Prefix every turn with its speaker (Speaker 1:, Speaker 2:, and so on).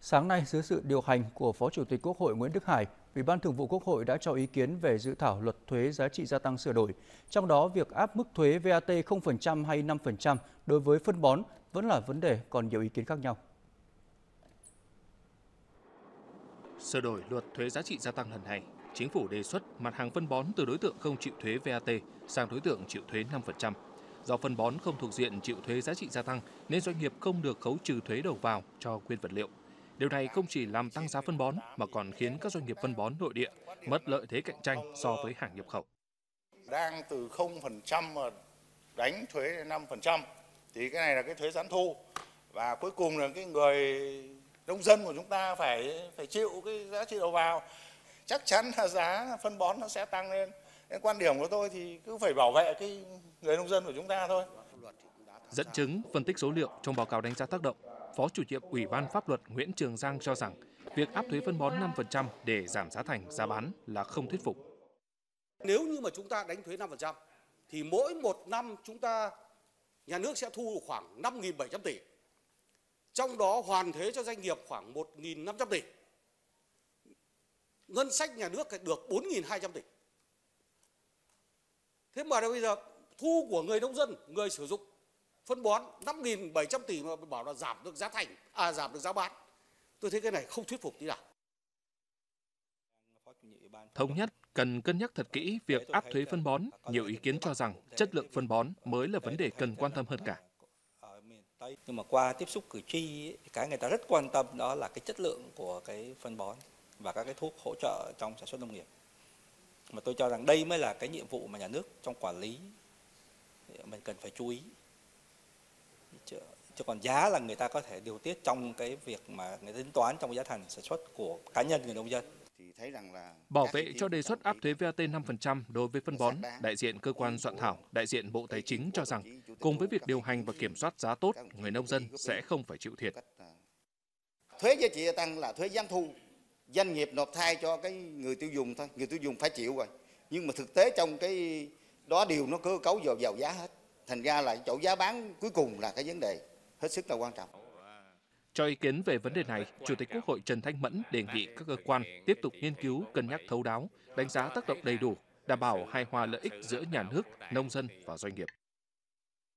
Speaker 1: Sáng nay, dưới sự điều hành của Phó Chủ tịch Quốc hội Nguyễn Đức Hải, Ủy ban Thường vụ Quốc hội đã cho ý kiến về dự thảo luật thuế giá trị gia tăng sửa đổi. Trong đó, việc áp mức thuế VAT 0% hay 5% đối với phân bón vẫn là vấn đề còn nhiều ý kiến khác nhau.
Speaker 2: Sửa đổi luật thuế giá trị gia tăng lần này, Chính phủ đề xuất mặt hàng phân bón từ đối tượng không chịu thuế VAT sang đối tượng chịu thuế 5%. Do phân bón không thuộc diện chịu thuế giá trị gia tăng nên doanh nghiệp không được khấu trừ thuế đầu vào cho nguyên vật liệu. Điều này không chỉ làm tăng giá phân bón mà còn khiến các doanh nghiệp phân bón nội địa mất lợi thế cạnh tranh so với hàng nhập khẩu.
Speaker 3: Đang từ 0% mà đánh thuế 5% thì cái này là cái thuế gián thu, và cuối cùng là cái người nông dân của chúng ta phải chịu cái giá trị đầu vào. Chắc chắn là giá phân bón nó sẽ tăng lên. Cái quan điểm của tôi thì cứ phải bảo vệ cái người nông dân của chúng ta thôi.
Speaker 2: Dẫn chứng, phân tích số liệu trong báo cáo đánh giá tác động, Phó Chủ nhiệm Ủy ban Pháp luật Nguyễn Trường Giang cho rằng việc áp thuế phân bón 5% để giảm giá thành, giá bán là không thuyết phục.
Speaker 4: Nếu như mà chúng ta đánh thuế 5% thì mỗi một năm nhà nước sẽ thu khoảng 5.700 tỷ. Trong đó hoàn thuế cho doanh nghiệp khoảng 1.500 tỷ. Ngân sách nhà nước được 4.200 tỷ. Thế mà bây giờ thu của người nông dân, người sử dụng phân bón 5.700 tỷ mà bảo là giảm được giá thành, giảm được giá bán. Tôi thấy cái này không thuyết phục tí nào.
Speaker 2: Thống nhất cần cân nhắc thật kỹ việc áp thuế phân bón. Nhiều ý kiến cho rằng chất lượng phân bón mới là vấn đề cần quan tâm hơn cả.
Speaker 5: Nhưng mà qua tiếp xúc cử tri, cái người ta rất quan tâm đó là cái chất lượng của cái phân bón và các cái thuốc hỗ trợ trong sản xuất nông nghiệp. Mà tôi cho rằng đây mới là cái nhiệm vụ mà nhà nước trong quản lý mình cần phải chú ý. Chứ còn giá là người ta có thể điều tiết trong cái việc mà người ta tính toán trong giá thành sản xuất của cá nhân người nông dân.
Speaker 2: Bảo vệ cho đề xuất áp thuế VAT 5% đối với phân bón, đại diện cơ quan soạn thảo, đại diện Bộ Tài chính cho rằng cùng với việc điều hành và kiểm soát giá tốt, người nông dân sẽ không phải chịu thiệt.
Speaker 6: Thuế giá trị gia tăng là thuế gián thu, doanh nghiệp nộp thay cho cái người tiêu dùng thôi, người tiêu dùng phải chịu rồi. Nhưng mà thực tế trong cái đó điều nó cơ cấu vào giá hết. Thành ra là chỗ giá bán cuối cùng là cái vấn đề hết sức là quan trọng.
Speaker 2: Cho ý kiến về vấn đề này, Chủ tịch Quốc hội Trần Thanh Mẫn đề nghị các cơ quan tiếp tục nghiên cứu, cân nhắc thấu đáo, đánh giá tác động đầy đủ, đảm bảo hài hòa lợi ích giữa nhà nước, nông dân và doanh nghiệp.